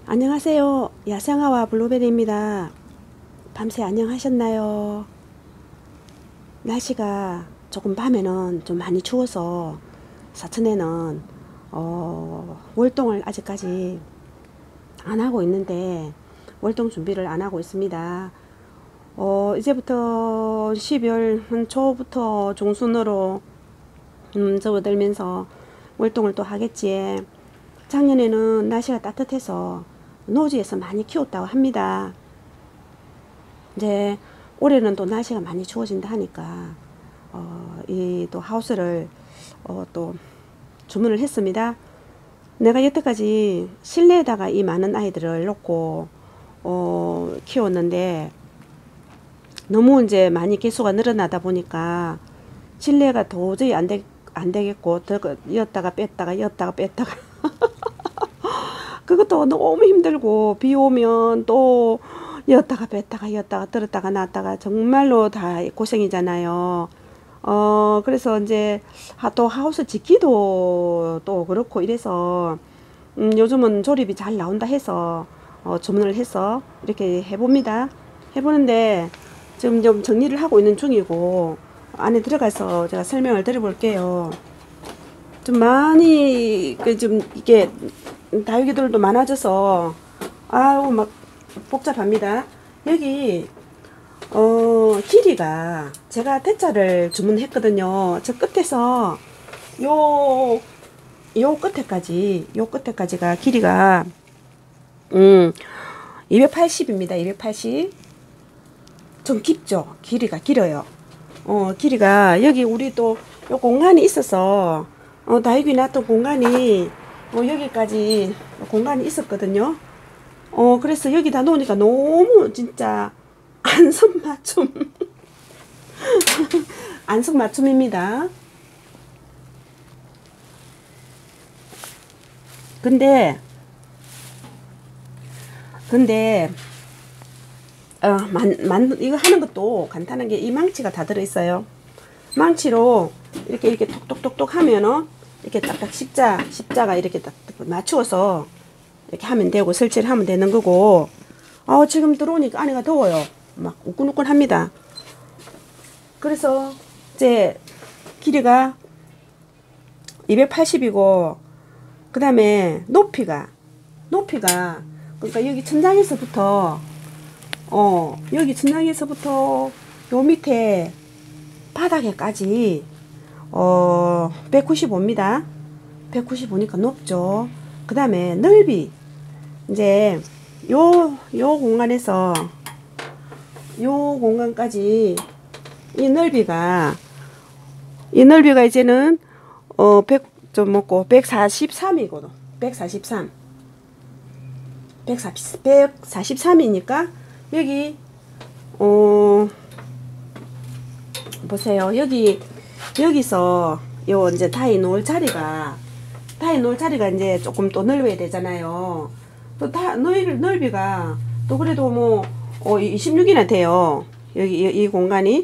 안녕하세요. 야생아와 블루베리입니다. 밤새 안녕하셨나요? 날씨가 조금 밤에는 좀 많이 추워서 사천에는 월동을 아직까지 안 하고 있는데 월동 준비를 안 하고 있습니다. 이제부터 12월 초부터 중순으로 접어들면서 월동을 또 하겠지. 작년에는 날씨가 따뜻해서 노지에서 많이 키웠다고 합니다. 이제 올해는 또 날씨가 많이 추워진다 하니까 이 또 하우스를 또 주문을 했습니다. 내가 여태까지 실내에다가 이 많은 아이들을 놓고 키웠는데 너무 이제 많이 개수가 늘어나다 보니까 실내가 도저히 안 되겠고 였다가 뺐다가 그것도 너무 힘들고 비 오면 또 였다가 들었다가 놨다가 정말로 다 고생이잖아요. 그래서 이제 또 하우스 짓기도 또 그렇고 이래서 요즘은 조립이 잘 나온다 해서 주문을 해서 이렇게 해봅니다. 해보는데 지금 좀 정리를 하고 있는 중이고 안에 들어가서 제가 설명을 드려볼게요. 좀 많이 좀 이게 다육이들도 많아져서 아우 막 복잡합니다. 여기 길이가 제가 대짜를 주문했거든요. 저 끝에서 요 끝에까지가 길이가 280입니다. 280. 좀 깊죠. 길이가 길어요. 길이가 여기 우리 또 요 공간이 있어서 다육이 놨던 공간이 여기까지 공간이 있었거든요. 그래서 여기다 놓으니까 너무 진짜 안성맞춤 안성맞춤입니다. 근데 이거 하는 것도 간단한 게 이 망치가 다 들어있어요. 망치로 이렇게 톡톡톡톡 하면은 이렇게 딱딱 십자가 이렇게 딱 맞추어서 이렇게 하면 되고 설치를 하면 되는 거고. 지금 들어오니까 안에가 더워요. 막 우끈우끈 합니다. 그래서 이제 길이가 280이고 그 다음에 높이가 그러니까 여기 천장에서부터 여기 천장에서부터 요 밑에 바닥에까지 195입니다. 195니까 높죠. 그 다음에 넓이 이제 요 공간에서 요 공간까지 이 넓이가 이제는 100 좀 먹고 143이거든. 143이니까 여기 보세요. 여기서 요 이제 타이 놓을 자리가 이제 조금 또 넓어야 되잖아요. 또 넓이가 또 그래도 뭐 26이나 돼요. 여기 이 공간이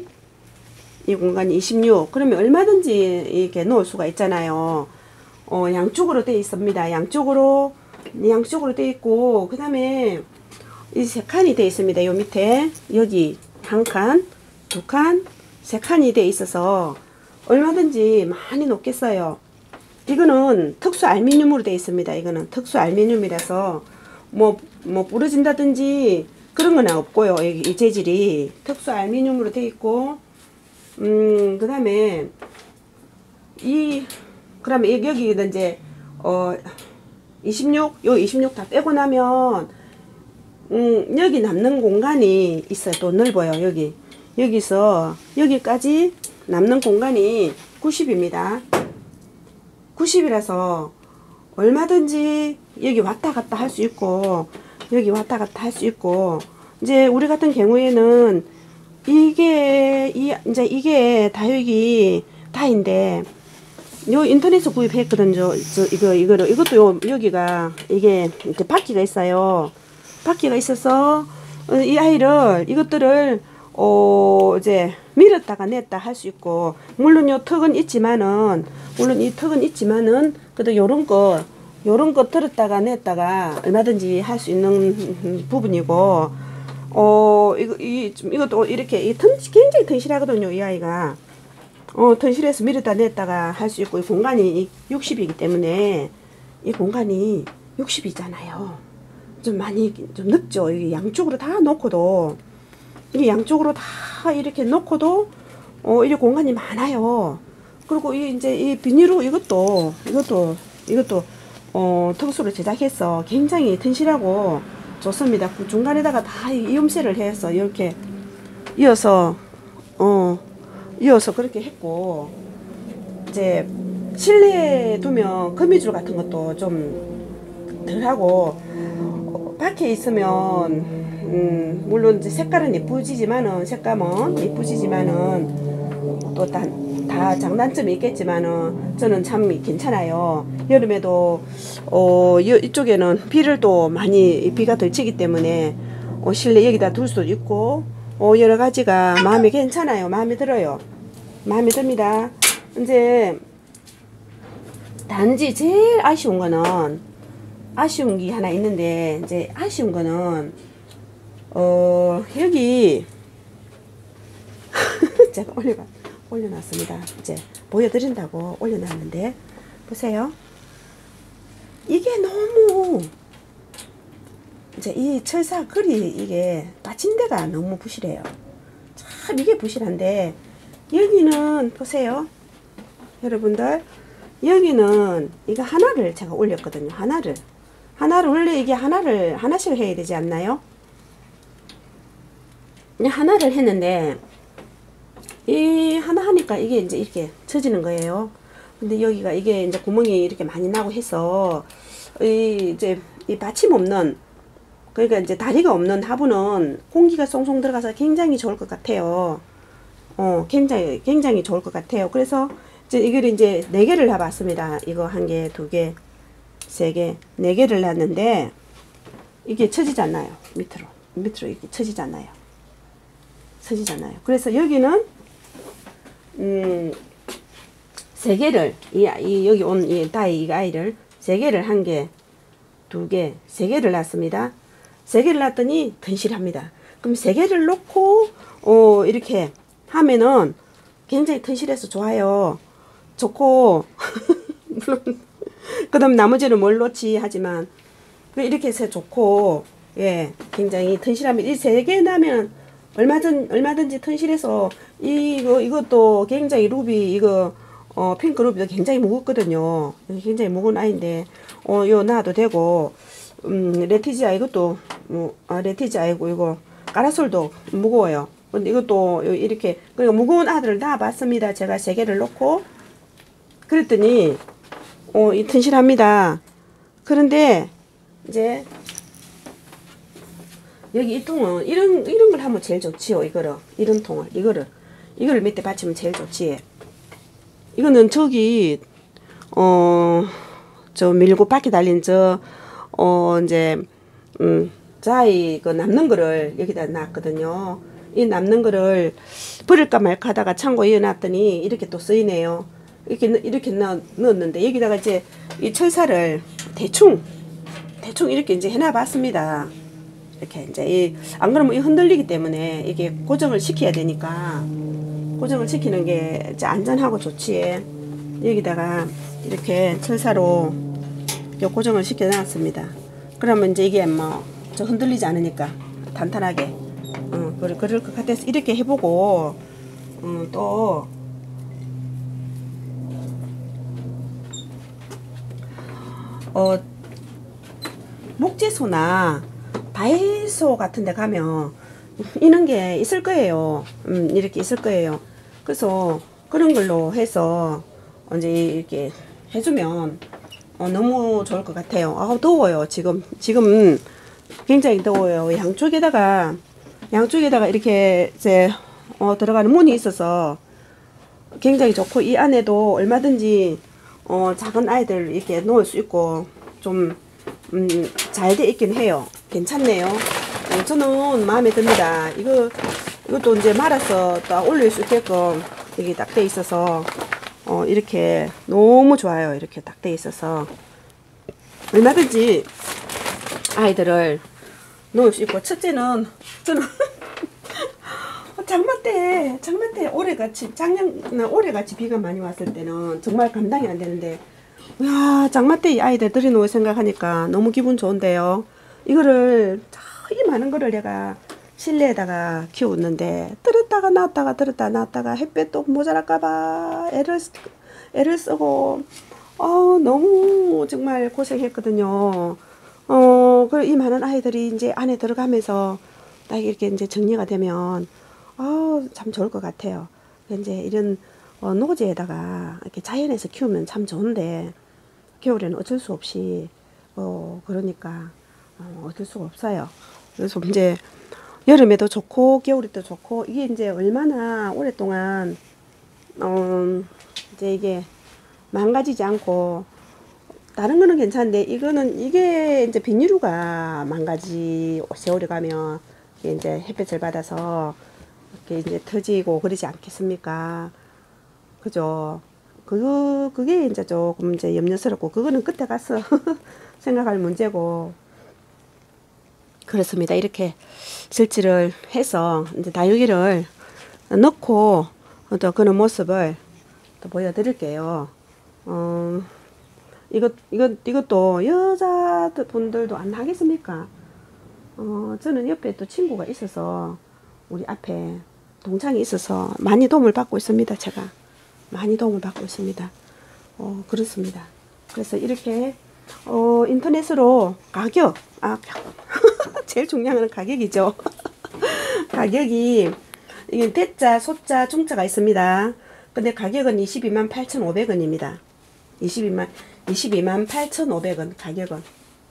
26. 그러면 얼마든지 이렇게 놓을 수가 있잖아요. 양쪽으로 되어 있습니다. 양쪽으로 되어 있고, 그 다음에 이 세 칸이 되어 있습니다. 요 밑에 여기 한 칸, 두 칸, 세 칸이 되어 있어서 얼마든지 많이 놓겠어요. 이거는 특수 알루미늄으로 되어 있습니다. 이거는 특수 알루미늄이라서 뭐 부러진다든지 그런 건 없고요. 이 재질이 특수 알루미늄으로 되어 있고, 그 다음에 그러면 여기는 이제 26 다 빼고 나면 여기 남는 공간이 있어요. 또 넓어요. 여기서 여기까지 남는 공간이 90입니다. 90이라서 얼마든지 여기 왔다 갔다 할 수 있고 여기 왔다 갔다 할 수 있고, 이제 우리 같은 경우에는 이게 다육이 다인데 요 인터넷에서 구입했거든요. 이것도 여기가 이게 이렇게 바퀴가 있어요. 바퀴가 있어서 이 아이를 이것들을 이제 밀었다가 냈다 할 수 있고, 물론 이 턱은 있지만은 그래도 요런 요런 거 들었다가 냈다가 얼마든지 할 수 있는 부분이고, 이것도 이렇게, 굉장히 튼실하거든요, 이 아이가. 튼실해서 밀었다 냈다가 할 수 있고, 이 공간이 60이기 때문에, 이 공간이 60이잖아요. 좀 많이, 좀 넓죠. 이게 양쪽으로 다 놓고도, 이게 양쪽으로 다 이렇게 놓고도, 이게 공간이 많아요. 그리고 이제 이 비닐로 이것도 턱수로 제작해서 굉장히 튼실하고 좋습니다. 그 중간에다가 다 이음새를 해서 이렇게 이어서 그렇게 했고, 이제 실내에 두면 거미줄 같은 것도 좀 덜하고, 밖에 있으면 물론 이제 색깔은 예쁘지만은, 색감은 예쁘지만은 또 다 장단점이 있겠지만은 저는 참 괜찮아요. 여름에도 이쪽에는 비를 또 많이, 비가 덜 치기 때문에 실내 여기다 둘 수도 있고, 여러 가지가 마음에 괜찮아요. 마음에 들어요. 마음에 듭니다. 이제 단지 제일 아쉬운 게 하나 있는데, 이제 아쉬운 거는 여기 제가 올려놨습니다. 이제 보여드린다고 올려놨는데, 보세요. 이게 너무, 이제 이 철사 글이, 이게 받침대가 너무 부실해요. 참 이게 부실한데, 여기는 보세요, 여러분들. 여기는 이거 하나를 제가 올렸거든요. 하나를 원래 이게 하나씩 해야 되지 않나요? 하나를 했는데, 이 하나 하니까 이게 이제 이렇게 쳐지는 거예요. 근데 여기가 이게 이제 구멍이 이렇게 많이 나고 해서, 이제 이 받침 없는, 그러니까 이제 다리가 없는 하부는 공기가 쏙쏙 들어가서 굉장히 좋을 것 같아요. 굉장히 좋을 것 같아요. 그래서 이제 이걸 이제 4개를 해봤습니다. 이거 1개, 2개, 3개, 4개를 놨는데, 이게 쳐지지 않나요? 밑으로 이렇게 쳐지지 않나요? 그래서 여기는 3개를, 여기 온 이 아이를 3개를 1개, 2개, 3개를 놨습니다. 3개를 놨더니 튼실합니다. 그럼 3개를 놓고 이렇게 하면은 굉장히 튼실해서 좋아요. 좋고 물론 그 다음 나머지는 뭘 놓지 하지만, 이렇게 해서 좋고, 예, 굉장히 튼실합니다. 이 3개 나면 얼마든지 튼실해서, 이것도 굉장히 루비, 핑크 루비도 굉장히 무겁거든요. 굉장히 무거운 아이인데, 요 놔도 되고, 레티지아 이것도, 레티지아이고, 이거, 까라솔도 무거워요. 근데 이것도 이렇게, 그리고 무거운 아들을 놔봤습니다. 제가 3개를 놓고, 그랬더니, 이 튼실합니다. 그런데, 이제, 여기 이 통은 이런 걸 하면 제일 좋지요. 이런 통을 이거를 밑에 받치면 제일 좋지. 이거는 저기 저 밀고 바퀴 달린 이제 자이 그 남는 거를 여기다 놨거든요. 이 남는 거를 버릴까 말까 하다가 창고에 이어놨더니 이렇게 또 쓰이네요. 이렇게 넣었는데, 여기다가 이제 이 철사를 대충 이렇게 이제 해놔봤습니다. 이렇게 이제 안 그러면 이 흔들리기 때문에 이게 고정을 시켜야 되니까, 고정을 시키는 게 이제 안전하고 좋지. 여기다가 이렇게 철사로 고정을 시켜 놨습니다. 그러면 이제 이게 저 흔들리지 않으니까 단단하게 그럴 것 같아서 이렇게 해보고, 또 목재소나 다이소 같은 데 가면 이런 게 있을 거예요. 이렇게 있을 거예요. 그래서 그런 걸로 해서 이제 이렇게 해주면 너무 좋을 것 같아요. 더워요. 지금 굉장히 더워요. 양쪽에다가 이렇게 이제 들어가는 문이 있어서 굉장히 좋고, 이 안에도 얼마든지 작은 아이들 이렇게 놓을 수 있고, 좀 잘 돼 있긴 해요. 괜찮네요. 저는 마음에 듭니다. 이것도 이제 말아서 딱 올릴 수 있게끔 여기 딱 돼 있어서 이렇게 너무 좋아요. 이렇게 딱 돼 있어서 얼마든지 아이들을 놓을 수 있고, 첫째는 저는 장마 때 올해같이 작년 올해같이 비가 많이 왔을 때는 정말 감당이 안 되는데, 야, 장마 때 이 아이들 들여놓을 생각하니까 너무 기분 좋은데요. 이거를 저기 많은 거를 내가 실내에다가 키웠는데, 들었다가 놨다가 들었다가 놨다가 햇볕도 모자랄까봐 애를 쓰고, 너무 정말 고생했거든요. 그리고 이 많은 아이들이 이제 안에 들어가면서 딱 이렇게 이제 정리가 되면, 참 좋을 것 같아요. 이제 이런 노지에다가 이렇게 자연에서 키우면 참 좋은데, 겨울에는 어쩔 수 없이, 그러니까, 어쩔 수가 없어요. 그래서 이제 여름에도 좋고, 겨울에도 좋고, 이게 이제 얼마나 오랫동안, 이제 이게 망가지지 않고, 다른 거는 괜찮은데, 이게 이제 비닐루가 세월이 가면, 이게 이제 햇볕을 받아서, 이렇게 이제 터지고 그러지 않겠습니까? 그죠? 그게 이제 조금 이제 염려스럽고, 그거는 끝에 가서 생각할 문제고, 그렇습니다. 이렇게 설치를 해서 이제 다육이를 넣고 또 그런 모습을 또 보여드릴게요. 이것도 여자분들도 안 하겠습니까? 저는 옆에 또 친구가 있어서, 우리 앞에 동창이 있어서 많이 도움을 받고 있습니다. 제가 많이 도움을 받고 있습니다. 그렇습니다. 그래서 이렇게 인터넷으로 가격, 제일 중요한 건 가격이죠. 가격이 이게 대자, 소자, 중자가 있습니다. 근데 가격은 22만 8,500원입니다. 22만 8,500원 가격은.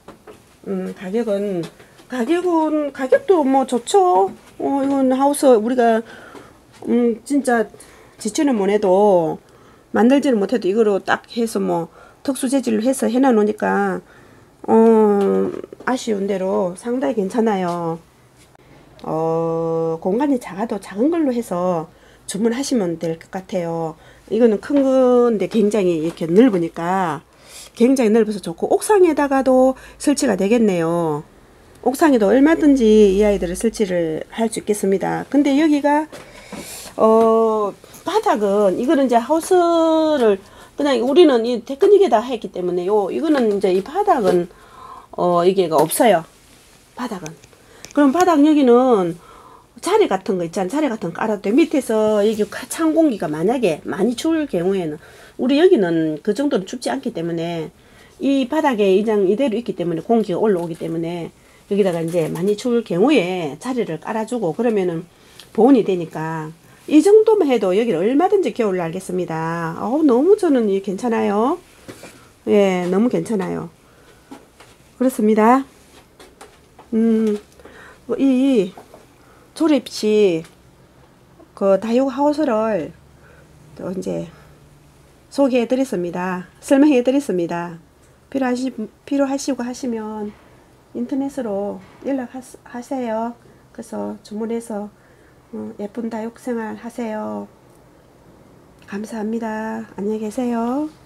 가격도 뭐 좋죠. 이건 하우스 우리가 진짜 지출은 못해도, 만들지는 못해도 이거로 딱 해서 뭐 특수 재질로 해서 해놔 놓으니까 아쉬운 대로 상당히 괜찮아요. 공간이 작아도 작은 걸로 해서 주문하시면 될 것 같아요. 이거는 큰 건데 굉장히 이렇게 넓으니까 굉장히 넓어서 좋고, 옥상에다가도 설치가 되겠네요. 옥상에도 얼마든지 이 아이들을 설치를 할 수 있겠습니다. 근데 여기가 바닥은, 이거는 이제 하우스를 그냥 우리는 이 테크닉에다 했기 때문에요. 이거는 이제 이 바닥은 이게가 없어요. 바닥은. 그럼 바닥 여기는 자리 같은 거 있잖아. 자리 같은 거 깔아도 돼. 밑에서 여기 찬 공기가 만약에 많이 추울 경우에는, 우리 여기는 그 정도는 춥지 않기 때문에, 이 바닥에 이대로 있기 때문에 공기가 올라오기 때문에 여기다가 이제 많이 추울 경우에 자리를 깔아주고 그러면은 보온이 되니까, 이 정도만 해도 여기를 얼마든지 겨울을 알겠습니다. 너무 저는 이 괜찮아요. 예, 너무 괜찮아요. 그렇습니다. 이 조립식 그 다육 하우스를 또 이제 소개해 드렸습니다. 설명해 드렸습니다. 필요하시고 하시면 인터넷으로 연락하세요. 그래서 주문해서 예쁜 다육 생활 하세요. 감사합니다. 안녕히 계세요.